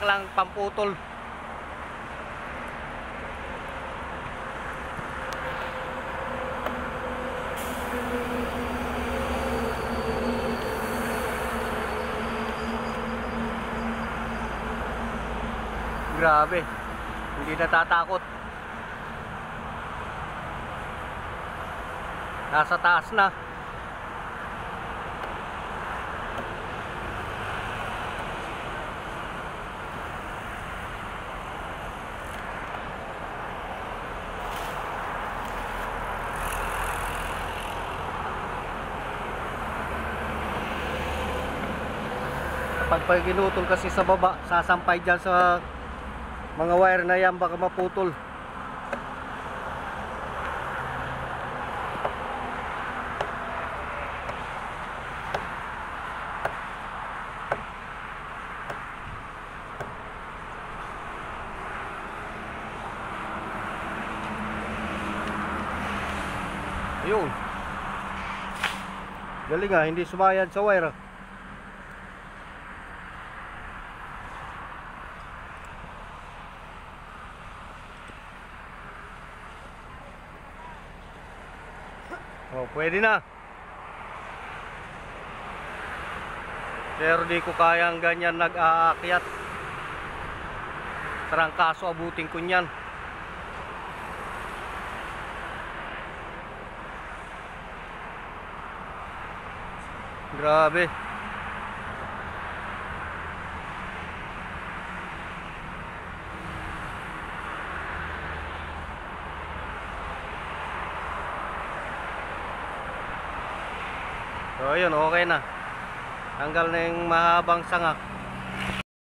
balak lang pamputol. Grabe, hindi natatakot. Nasa taas na. Kapag ginutol kasi sa baba, sasampay dyan sa mga wire na yan, baka maputol. Ayun, galing nga, hindi sumayad sa wire. Oh, pwede na. Pero di ko kayang ganyan nag-aakyat. Trangkaso abutin ko niyan. Grabe. So ayun, okay na. Tanggal na yung mahabang sanga.